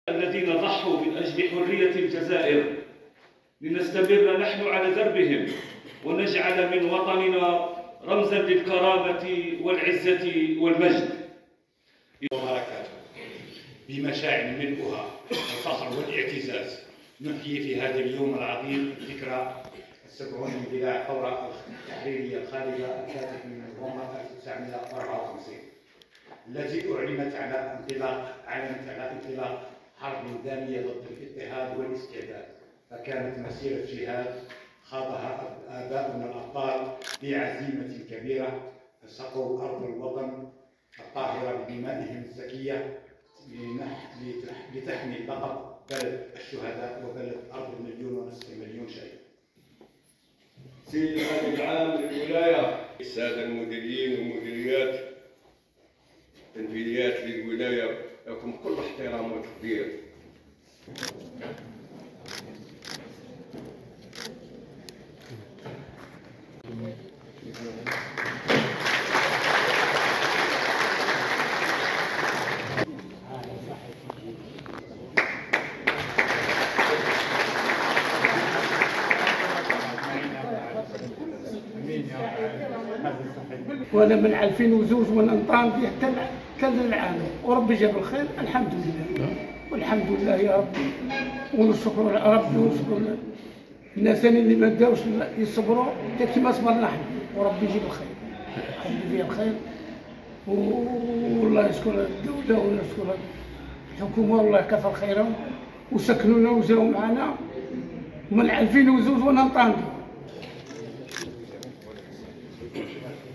الذين ضحوا من أجل حرية الجزائر، لنستمر نحن على دربهم ونجعل من وطننا رمزا للكرامة والعزة والمجد. وبركاته بمشاعر ملؤها الفخر والاعتزاز نحيي في هذا اليوم العظيم ذكرى 70 اندلاع الثورة التحريرية الخالدة الكاتب من نوفمبر 1954 التي أعلنت على انطلاق حرب دامية ضد الاضطهاد والاستعداد، فكانت مسيرة جهاد خاضها آباؤنا الأبطال بعزيمة كبيرة، فسقوا أرض الوطن الطاهرة بدمائهم الزكية لتحمي لقب بلد الشهداء وبلد أرض 1.5 مليون شهيد. سيد الأمين العام للولاية، السادة المديرين والمديريات التنفيذيات للولاية، لكم كل احترام وتقدير. وانا من 2002 وانا نطعن فيه حتى العام، وربي جاب الخير الحمد لله والحمد لله يا ربي، ونشكر ربي ونشكر الناس اللي ما داوش يصبروا حتى كيما صبرنا حنا، وربي يجيب الخير يخلي فيها الخير. والله يشكر الدوله ونشكر الحكومه، والله كثر خيرهم وسكنونا وجاو معنا من 2002 وانا نطعن فيه.